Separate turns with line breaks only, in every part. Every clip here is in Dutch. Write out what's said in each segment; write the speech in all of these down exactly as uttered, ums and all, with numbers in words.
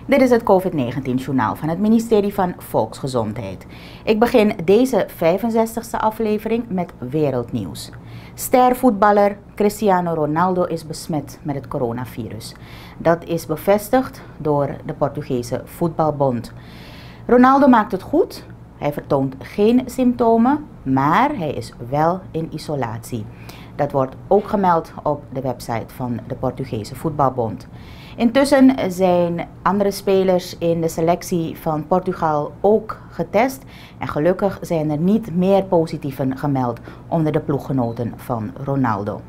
Dit is het COVID negentien journaal van het ministerie van Volksgezondheid. Ik begin deze vijfenzestigste aflevering met wereldnieuws. Stervoetballer Cristiano Ronaldo is besmet met het coronavirus. Dat is bevestigd door de Portugese voetbalbond. Ronaldo maakt het goed. Hij vertoont geen symptomen, maar hij is wel in isolatie. Dat wordt ook gemeld op de website van de Portugese voetbalbond. Intussen zijn andere spelers in de selectie van Portugal ook getest. En gelukkig zijn er niet meer positieven gemeld onder de ploeggenoten van Ronaldo.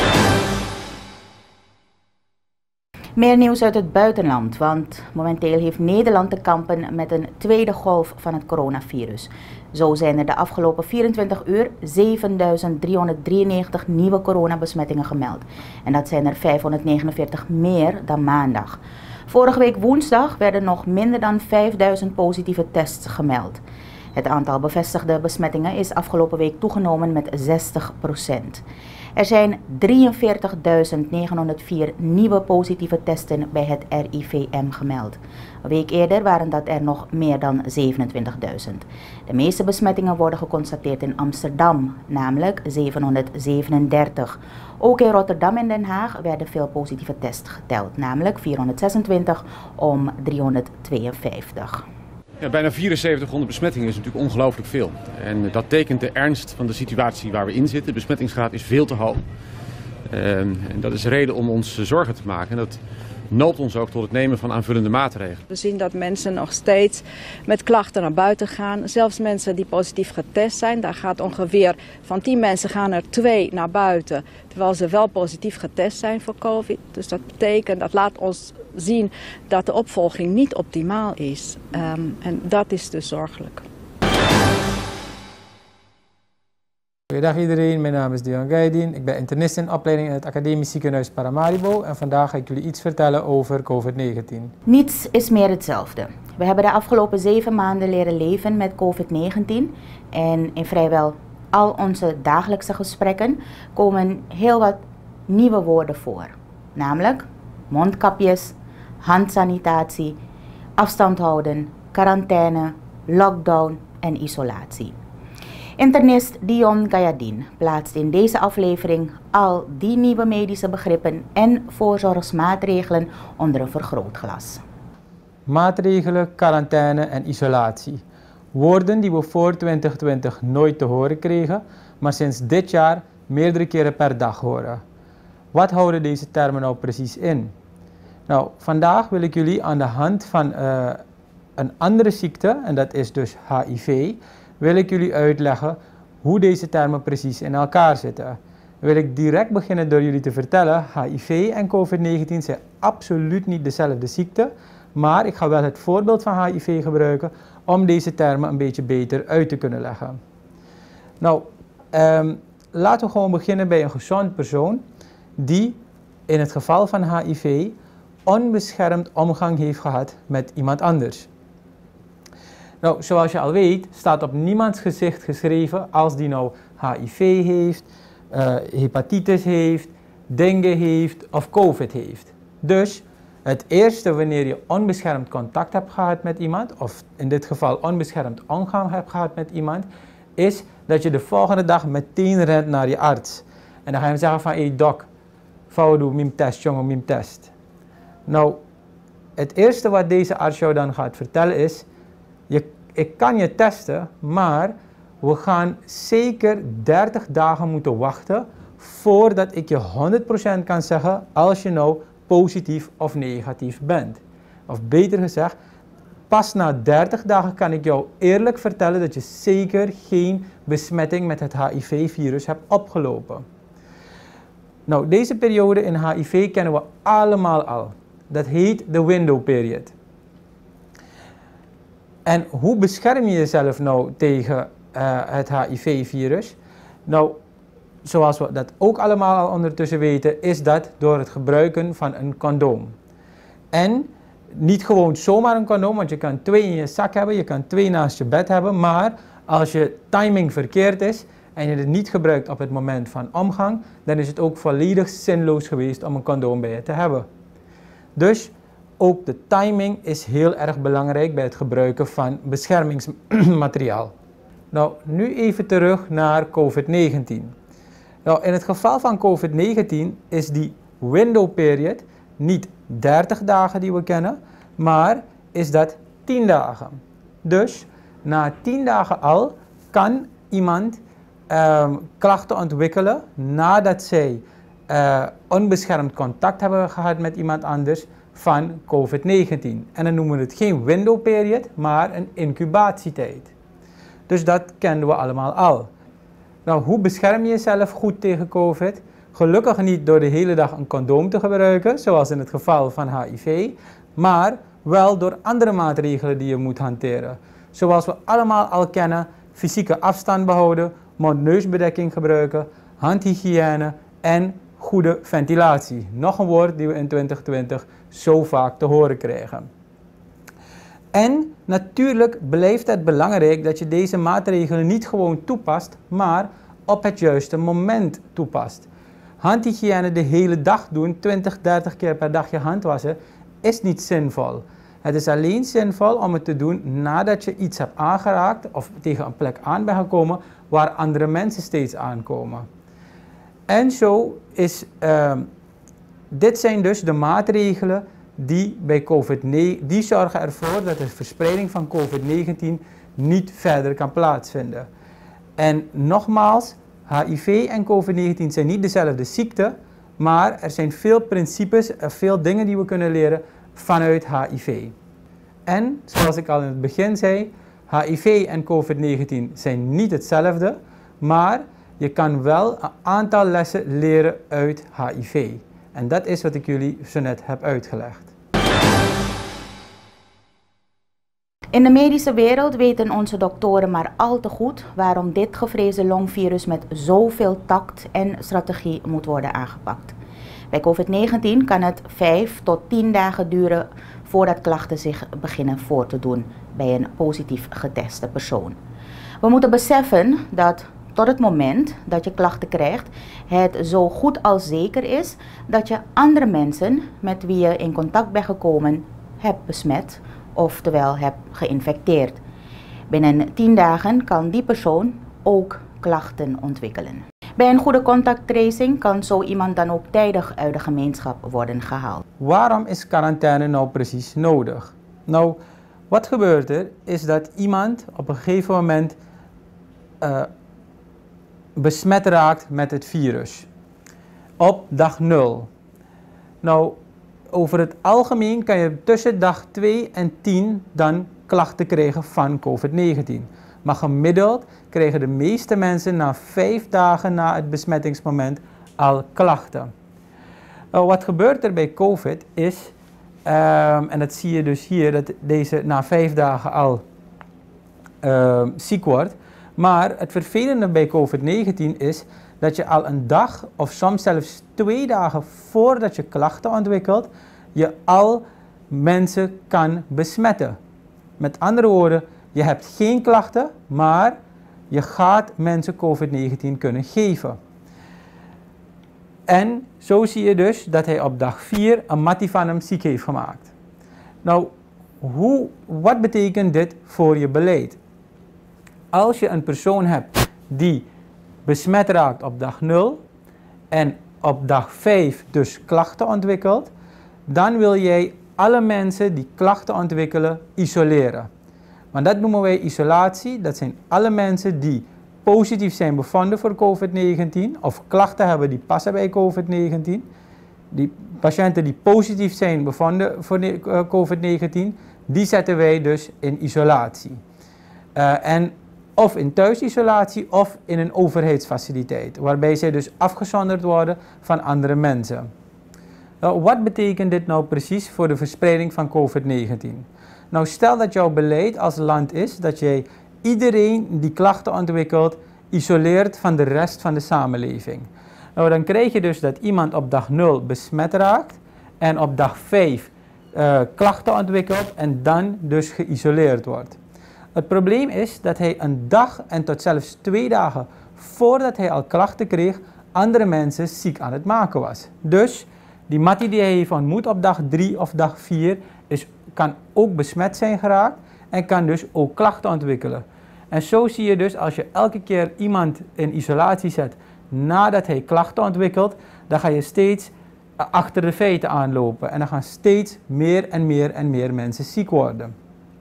Meer nieuws uit het buitenland, want momenteel heeft Nederland te kampen met een tweede golf van het coronavirus. Zo zijn er de afgelopen vierentwintig uur zevenduizend driehonderddrieënnegentig nieuwe coronabesmettingen gemeld. En dat zijn er vijfhonderdnegenenveertig meer dan maandag. Vorige week woensdag werden nog minder dan vijfduizend positieve tests gemeld. Het aantal bevestigde besmettingen is afgelopen week toegenomen met zestig procent. Er zijn drieënveertigduizend negenhonderdvier nieuwe positieve testen bij het R I V M gemeld. Een week eerder waren dat er nog meer dan zevenentwintigduizend. De meeste besmettingen worden geconstateerd in Amsterdam, namelijk zevenhonderdzevenendertig. Ook in Rotterdam en Den Haag werden veel positieve tests geteld, namelijk vierhonderdzesentwintig om driehonderdtweeënvijftig.
Ja, bijna vierenzeventighonderd besmettingen is natuurlijk ongelooflijk veel. En dat tekent de ernst van de situatie waar we in zitten. De besmettingsgraad is veel te hoog. En dat is reden om ons zorgen te maken. En dat noopt ons ook tot het nemen van aanvullende maatregelen.
We zien dat mensen nog steeds met klachten naar buiten gaan. Zelfs mensen die positief getest zijn, daar gaat ongeveer van tien mensen gaan er twee naar buiten. Terwijl ze wel positief getest zijn voor COVID. Dus dat betekent, dat laat ons zien dat de opvolging niet optimaal is. Um, en dat is dus zorgelijk.
Goedendag iedereen, mijn naam is Deon Gaidin. Ik ben internist in opleiding in het Academisch Ziekenhuis Paramaribo en vandaag ga ik jullie iets vertellen over COVID negentien.
Niets is meer hetzelfde. We hebben de afgelopen zeven maanden leren leven met COVID negentien en in vrijwel al onze dagelijkse gesprekken komen heel wat nieuwe woorden voor. Namelijk mondkapjes, handsanitatie, afstand houden, quarantaine, lockdown en isolatie. Internist Dion Gaidin plaatst in deze aflevering al die nieuwe medische begrippen en voorzorgsmaatregelen onder een vergrootglas.
Maatregelen, quarantaine en isolatie. Woorden die we voor twintig twintig nooit te horen kregen, maar sinds dit jaar meerdere keren per dag horen. Wat houden deze termen nou precies in? Nou, vandaag wil ik jullie aan de hand van uh, een andere ziekte, en dat is dus H I V, wil ik jullie uitleggen hoe deze termen precies in elkaar zitten. Wil ik direct beginnen door jullie te vertellen, H I V en COVID negentien zijn absoluut niet dezelfde ziekte, maar ik ga wel het voorbeeld van H I V gebruiken om deze termen een beetje beter uit te kunnen leggen. Nou, um, laten we gewoon beginnen bij een gezond persoon die in het geval van H I V onbeschermd omgang heeft gehad met iemand anders. Nou, zoals je al weet, staat op niemands gezicht geschreven als die nou H I V heeft, uh, hepatitis heeft, dengue heeft of COVID heeft. Dus het eerste wanneer je onbeschermd contact hebt gehad met iemand, of in dit geval onbeschermd omgang hebt gehad met iemand, is dat je de volgende dag meteen rent naar je arts. En dan ga je hem zeggen van, hé hey doc, vouw doe mim test, jongen, mim test. Nou, het eerste wat deze arts jou dan gaat vertellen is, je, ik kan je testen, maar we gaan zeker dertig dagen moeten wachten voordat ik je honderd procent kan zeggen als je nou positief of negatief bent. Of beter gezegd, pas na dertig dagen kan ik jou eerlijk vertellen dat je zeker geen besmetting met het H I V-virus hebt opgelopen. Nou, deze periode in H I V kennen we allemaal al. Dat heet de window period. En hoe bescherm je jezelf nou tegen uh, het H I V-virus? Nou, zoals we dat ook allemaal al ondertussen weten, is dat door het gebruiken van een condoom. En niet gewoon zomaar een condoom, want je kan twee in je zak hebben, je kan twee naast je bed hebben, maar als je timing verkeerd is en je het niet gebruikt op het moment van omgang, dan is het ook volledig zinloos geweest om een condoom bij je te hebben. Dus ook de timing is heel erg belangrijk bij het gebruiken van beschermingsmateriaal. Nou, nu even terug naar COVID negentien. Nou, in het geval van COVID negentien is die window period niet dertig dagen die we kennen, maar is dat tien dagen. Dus na tien dagen al kan iemand um, klachten ontwikkelen nadat zij uh, onbeschermd contact hebben gehad met iemand anders van COVID negentien. En dan noemen we het geen window period, maar een incubatietijd. Dus dat kenden we allemaal al. Nou, hoe bescherm je jezelf goed tegen COVID? Gelukkig niet door de hele dag een condoom te gebruiken, zoals in het geval van H I V, maar wel door andere maatregelen die je moet hanteren. Zoals we allemaal al kennen, fysieke afstand behouden, mond-neusbedekking gebruiken, handhygiëne en goede ventilatie. Nog een woord die we in twintig twintig zo vaak te horen krijgen. En natuurlijk blijft het belangrijk dat je deze maatregelen niet gewoon toepast, maar op het juiste moment toepast. Handhygiëne de hele dag doen, twintig, dertig keer per dag je hand wassen, is niet zinvol. Het is alleen zinvol om het te doen nadat je iets hebt aangeraakt of tegen een plek aan bent gekomen waar andere mensen steeds aankomen. En zo is, uh, dit zijn dus de maatregelen die bij COVID negentien, die zorgen ervoor dat de verspreiding van COVID negentien niet verder kan plaatsvinden. En nogmaals, H I V en COVID negentien zijn niet dezelfde ziekte, maar er zijn veel principes, veel dingen die we kunnen leren vanuit H I V. En, zoals ik al in het begin zei, H I V en COVID negentien zijn niet hetzelfde, maar je kan wel een aantal lessen leren uit H I V. En dat is wat ik jullie zo net heb uitgelegd.
In de medische wereld weten onze doktoren maar al te goed waarom dit gevreesde longvirus met zoveel tact en strategie moet worden aangepakt. Bij COVID negentien kan het vijf tot tien dagen duren voordat klachten zich beginnen voor te doen bij een positief geteste persoon. We moeten beseffen dat tot het moment dat je klachten krijgt, het zo goed als zeker is dat je andere mensen met wie je in contact bent gekomen hebt besmet, oftewel hebt geïnfecteerd. Binnen tien dagen kan die persoon ook klachten ontwikkelen. Bij een goede contacttracing kan zo iemand dan ook tijdig uit de gemeenschap worden gehaald.
Waarom is quarantaine nou precies nodig? Nou, wat gebeurt er is dat iemand op een gegeven moment uh, besmet raakt met het virus. Op dag nul. Nou, over het algemeen kan je tussen dag twee en tien dan klachten krijgen van COVID negentien. Maar gemiddeld krijgen de meeste mensen na vijf dagen na het besmettingsmoment al klachten. Nou, wat gebeurt er bij COVID is, um, en dat zie je dus hier, dat deze na vijf dagen al uh, ziek wordt. Maar het vervelende bij COVID negentien is dat je al een dag of soms zelfs twee dagen voordat je klachten ontwikkelt, je al mensen kan besmetten. Met andere woorden, je hebt geen klachten, maar je gaat mensen COVID negentien kunnen geven. En zo zie je dus dat hij op dag vier een mattie van hem ziek heeft gemaakt. Nou, hoe, wat betekent dit voor je beleid? Als je een persoon hebt die besmet raakt op dag nul en op dag vijf dus klachten ontwikkelt, dan wil jij alle mensen die klachten ontwikkelen isoleren. Want dat noemen wij isolatie. Dat zijn alle mensen die positief zijn bevonden voor COVID negentien of klachten hebben die passen bij COVID negentien. Die patiënten die positief zijn bevonden voor COVID negentien, die zetten wij dus in isolatie. Uh, en of in thuisisolatie of in een overheidsfaciliteit, waarbij zij dus afgezonderd worden van andere mensen. Nou, wat betekent dit nou precies voor de verspreiding van COVID negentien? Nou, stel dat jouw beleid als land is dat jij iedereen die klachten ontwikkelt isoleert van de rest van de samenleving. Nou, dan krijg je dus dat iemand op dag nul besmet raakt en op dag vijf uh, klachten ontwikkelt en dan dus geïsoleerd wordt. Het probleem is dat hij een dag en tot zelfs twee dagen voordat hij al klachten kreeg, andere mensen ziek aan het maken was. Dus Die mattie die hij heeft ontmoet op dag drie of dag vier is, kan ook besmet zijn geraakt en kan dus ook klachten ontwikkelen. En zo zie je dus als je elke keer iemand in isolatie zet nadat hij klachten ontwikkelt, dan ga je steeds achter de feiten aanlopen en dan gaan steeds meer en meer en meer mensen ziek worden.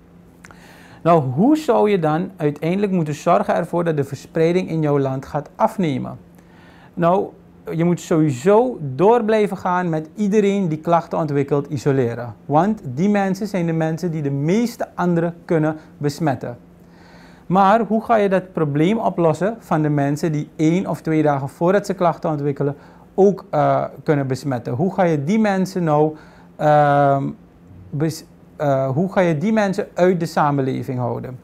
Nou, hoe zou je dan uiteindelijk moeten zorgen ervoor dat de verspreiding in jouw land gaat afnemen? Nou, je moet sowieso door blijven gaan met iedereen die klachten ontwikkelt isoleren. Want die mensen zijn de mensen die de meeste anderen kunnen besmetten. Maar hoe ga je dat probleem oplossen van de mensen die één of twee dagen voordat ze klachten ontwikkelen ook uh, kunnen besmetten? Hoe ga je die mensen nou uh, bes uh, hoe ga je die mensen uit de samenleving houden?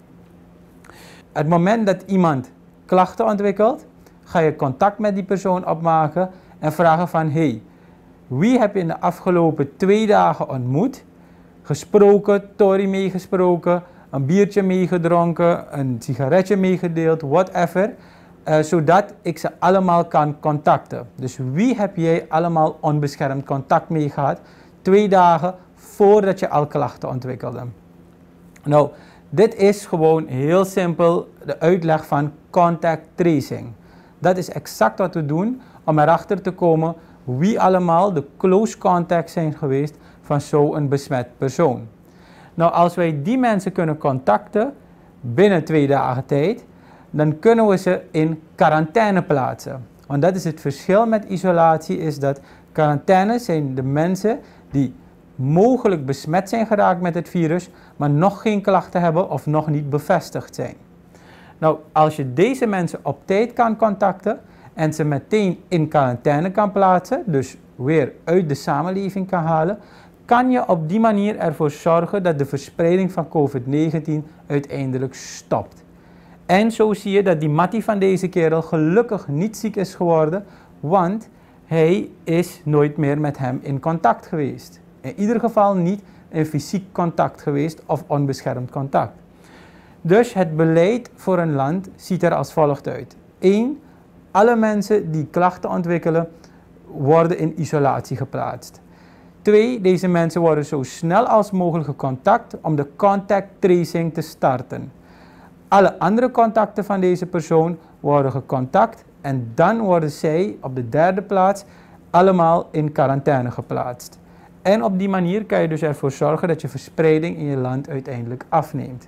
Het moment dat iemand klachten ontwikkelt, ga je contact met die persoon opmaken en vragen van, hey, wie heb je in de afgelopen twee dagen ontmoet, gesproken, Tory meegesproken, een biertje meegedronken, een sigaretje meegedeeld, whatever, uh, zodat ik ze allemaal kan contacten. Dus wie heb jij allemaal onbeschermd contact mee gehad, twee dagen voordat je al klachten ontwikkelde? Nou, dit is gewoon heel simpel de uitleg van contact tracing. Dat is exact wat we doen om erachter te komen wie allemaal de close contacts zijn geweest van zo'n besmet persoon. Nou, als wij die mensen kunnen contacten binnen twee dagen tijd, dan kunnen we ze in quarantaine plaatsen. Want dat is het verschil met isolatie, is dat quarantaine zijn de mensen die mogelijk besmet zijn geraakt met het virus, maar nog geen klachten hebben of nog niet bevestigd zijn. Nou, als je deze mensen op tijd kan contacten en ze meteen in quarantaine kan plaatsen, dus weer uit de samenleving kan halen, kan je op die manier ervoor zorgen dat de verspreiding van COVID negentien uiteindelijk stopt. En zo zie je dat die mattie van deze kerel gelukkig niet ziek is geworden, want hij is nooit meer met hem in contact geweest. In ieder geval niet in fysiek contact geweest of onbeschermd contact. Dus het beleid voor een land ziet er als volgt uit. één. Alle mensen die klachten ontwikkelen worden in isolatie geplaatst. twee. Deze mensen worden zo snel als mogelijk gecontact om de contact tracing te starten. Alle andere contacten van deze persoon worden gecontact en dan worden zij op de derde plaats allemaal in quarantaine geplaatst. En op die manier kan je dus ervoor zorgen dat je verspreiding in je land uiteindelijk afneemt.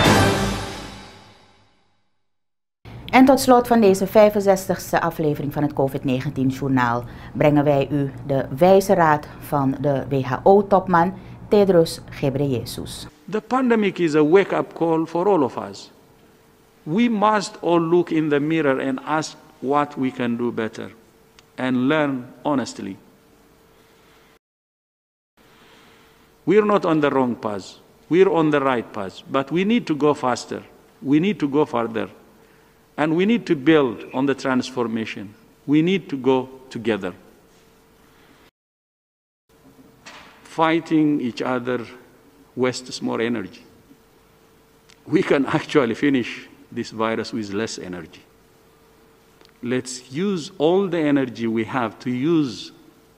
En tot slot van deze vijfenzestigste aflevering van het COVID negentien journaal brengen wij u de wijze raad van de W H O-topman Tedros Ghebreyesus.
The pandemic is a wake-up call for all of us. We must all look in the mirror and ask what we can do better and learn honestly. We're not on the wrong path. We're on the right path, but we need to go faster. We need to go further. And we need to build on the transformation. We need to go together. Fighting each other wastes more energy. We can actually finish this virus with less energy. Let's use all the energy we have to use.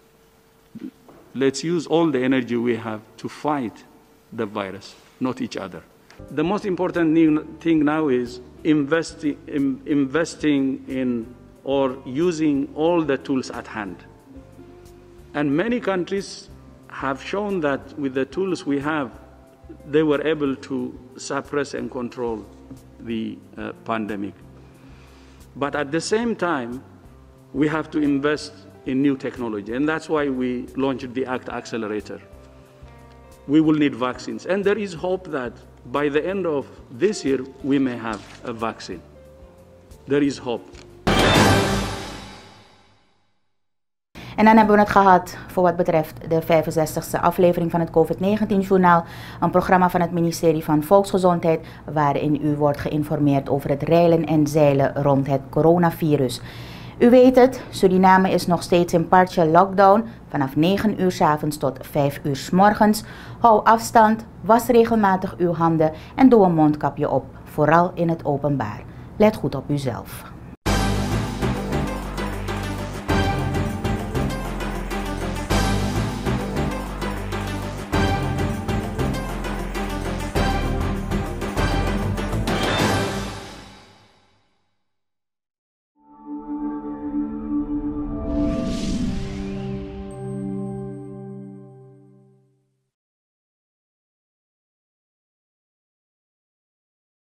Let's use all the energy we have to fight the virus, not each other. The most important thing now is investing, in, investing in or using all the tools at hand. And many countries have shown that with the tools we have, they were able to suppress and control the uh, pandemic. But at the same time, we have to invest in new technology, and that's why we launched the ACT Accelerator. We will need vaccines, and there is hope that by the end of this year, we may have a vaccine. There is hope.
En dan hebben we het gehad voor wat betreft de vijfenzestigste aflevering van het COVID negentien journaal. Een programma van het ministerie van Volksgezondheid waarin u wordt geïnformeerd over het reilen en zeilen rond het coronavirus. U weet het, Suriname is nog steeds in partial lockdown vanaf negen uur 's avonds tot vijf uur 's morgens. Hou afstand, was regelmatig uw handen en doe een mondkapje op, vooral in het openbaar. Let goed op uzelf.